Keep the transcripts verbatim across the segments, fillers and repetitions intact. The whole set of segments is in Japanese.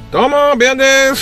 どうも、ベアンです。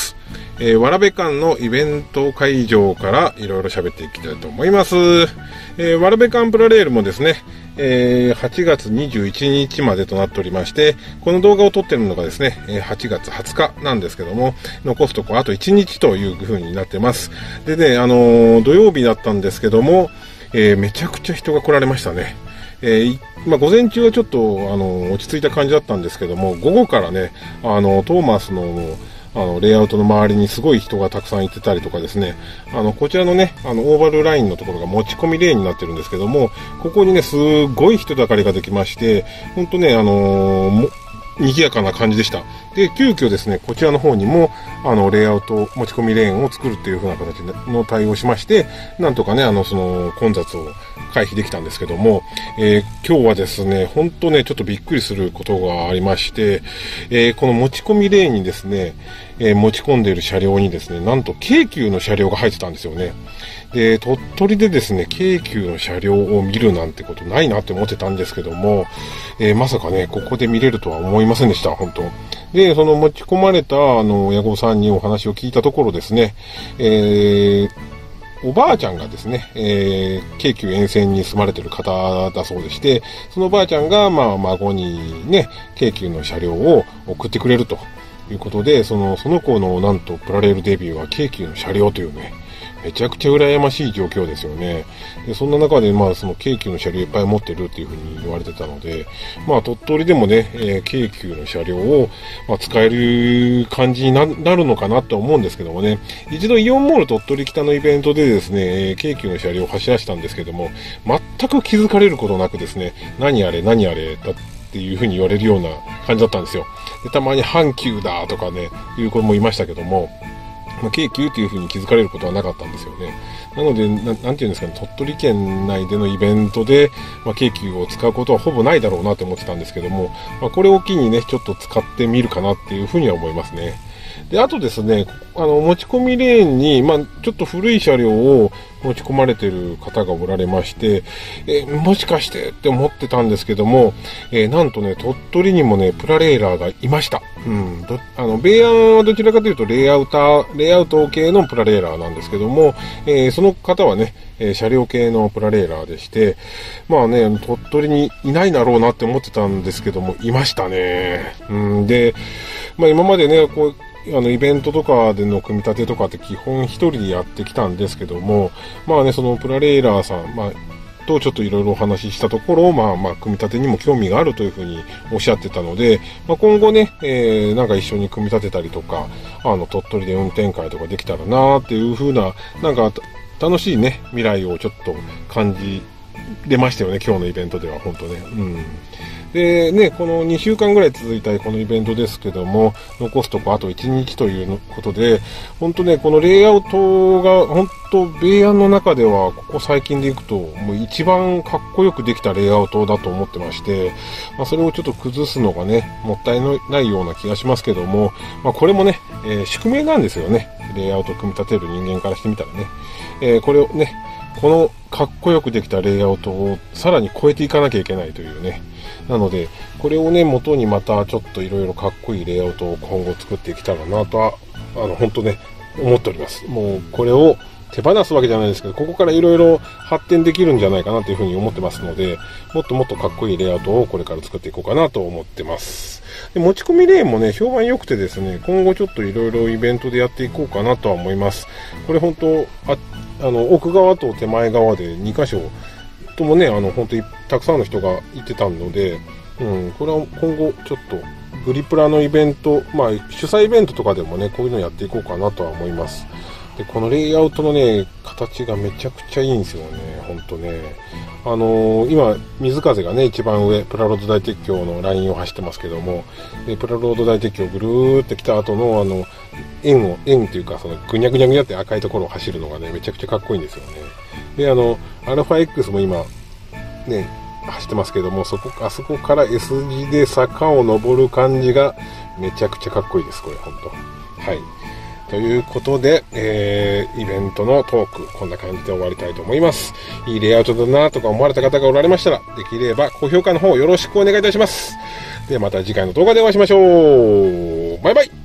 えー、わらべ館のイベント会場からいろいろ喋っていきたいと思います。えー、わらべ館プラレールもですね、えー、はちがつにじゅういちにちまでとなっておりまして、この動画を撮っているのがですね、はちがつはつかなんですけども、残すとこあといちにちという風になってます。でね、あのー、土曜日だったんですけども、えー、めちゃくちゃ人が来られましたね。えーまあ、午前中はちょっとあの落ち着いた感じだったんですけども、午後からね、あのトーマスのあのレイアウトの周りにすごい人がたくさんいてたりとかですね、あのこちらのね、あのオーバルラインのところが持ち込みレーンになってるんですけども、ここにねすごい人だかりができまして、本当ね、あのー、賑やかな感じでした。で、急遽ですね、こちらの方にも、あの、レイアウト、持ち込みレーンを作るっていう風な形の対応をしまして、なんとかね、あの、その、混雑を回避できたんですけども、えー、今日はですね、本当ね、ちょっとびっくりすることがありまして、えー、この持ち込みレーンにですね、えー、持ち込んでいる車両にですね、なんと京急の車両が入ってたんですよね。で、鳥取でですね、京急の車両を見るなんてことないなって思ってたんですけども、えー、まさかね、ここで見れるとは思いませんでした、本当。で、その持ち込まれた、あの、親御さんにお話を聞いたところですね、えー、おばあちゃんがですね、えー、京急沿線に住まれている方だそうでして、そのおばあちゃんが、まあ、孫にね、京急の車両を送ってくれるということで、その、その子のなんとプラレールデビューは京急の車両というね、めちゃくちゃ羨ましい状況ですよね。で、そんな中で、まあ、その京急の車両いっぱい持ってるっていうふうに言われてたので、まあ、鳥取でもね、えー、京急の車両を、まあ、使える感じに な, なるのかなと思うんですけどもね、一度イオンモール鳥取北のイベントでですね、えー、京急の車両を走らせたんですけども、全く気づかれることなくですね、何あれ何あれだっていうふうに言われるような感じだったんですよ。で、たまに阪急だとかね、いう子もいましたけども、まあ、京急という風に気づかれることはなかったんですよね。なので、な, なんていうんですかね、鳥取県内でのイベントで、まあ、京急を使うことはほぼないだろうなと思ってたんですけども、まあ、これを機にね、ちょっと使ってみるかなっていう風には思いますね。で、あとですね、あの、持ち込みレーンに、まあ、ちょっと古い車両を持ち込まれている方がおられまして、えー、もしかしてって思ってたんですけども、えー、なんとね、鳥取にもね、プラレーラーがいました。うん。どあの、米安はどちらかというと、レイアウター、レイアウト系のプラレーラーなんですけども、えー、その方はね、えー、車両系のプラレーラーでして、まあね、鳥取にいないだろうなって思ってたんですけども、いましたね。うん。で、まあ今までね、こう、あのイベントとかでの組み立てとかって基本一人でやってきたんですけども、まあね、そのプラレーラーさん、まあ、とちょっといろいろお話ししたところ、まあまあ、組み立てにも興味があるというふうにおっしゃってたので、まあ、今後ね、えー、なんか一緒に組み立てたりとか、あの、鳥取で運転会とかできたらなーっていうふうな、なんか楽しいね、未来をちょっと感じれましたよね、今日のイベントでは、本当ね。うん。でね、このにしゅうかんぐらい続いたこのイベントですけども、残すとこあといちにちということで、本当ね、このレイアウトが本当米安の中ではここ最近でいくともう一番かっこよくできたレイアウトだと思ってまして、まあ、それをちょっと崩すのがね、もったいないような気がしますけども、まあ、これもね、えー、宿命なんですよね。レイアウトを組み立てる人間からしてみたらね。えー、これをね、このかっこよくできたレイアウトをさらに超えていかなきゃいけないというね。なので、これをね、元にまたちょっといろいろかっこいいレイアウトを今後作っていけたらなとは、あの、本当ね、思っております。もう、これを手放すわけじゃないですけど、ここからいろいろ発展できるんじゃないかなというふうに思ってますので、もっともっとかっこいいレイアウトをこれから作っていこうかなと思ってます。で、持ち込みレーンもね、評判良くてですね、今後ちょっといろいろイベントでやっていこうかなとは思います。これ本当、あ、あの、奥側と手前側でにかしょともね、あの、本当にたくさんの人がいてたので、うん、これは今後ちょっとグリプラのイベント、まあ主催イベントとかでもね、こういうのやっていこうかなとは思います。で、このレイアウトのね、形がめちゃくちゃいいんですよね、ほんとね。あのー、今、水風がね、一番上、プラロード大鉄橋のラインを走ってますけども、でプラロード大鉄橋をぐるーって来た後の、あの、円を、円っていうか、その、ぐにゃぐにゃぐにゃって赤いところを走るのがね、めちゃくちゃかっこいいんですよね。で、あの、アルファ X も今、ね、走ってますけども、そこ、あそこから S 字で坂を登る感じがめちゃくちゃかっこいいです、これ、ほんと。はい。ということで、えー、イベントのトーク、こんな感じで終わりたいと思います。いいレイアウトだなとか思われた方がおられましたら、できれば高評価の方よろしくお願いいたします。ではまた次回の動画でお会いしましょう。バイバイ。